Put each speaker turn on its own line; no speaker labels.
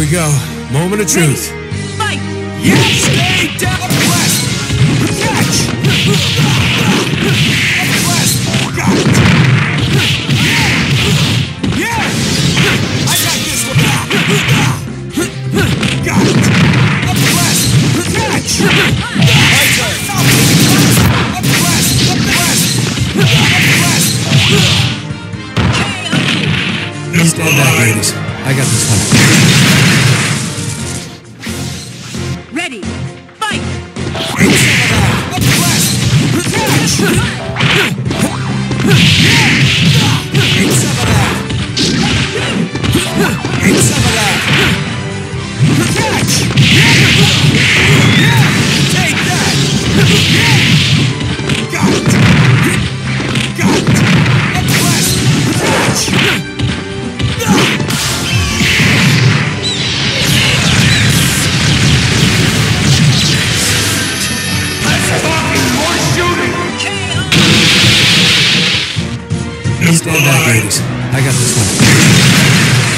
we go. Moment of truth.
Fight!
Yes! Stay down! West! Catch! West! Got it! Yeah! I got this one! Got it! Up west! Catch! Right there! Up west! Up west! Up west!
Stand back, ladies. I got this one.
Ready! Fight!
Up west! Catch! Eat some of that! Eat some of that! Catch! Yeah! Take that! Got it! Got it! Up west! Catch!
Stand back, ladies. I got this one.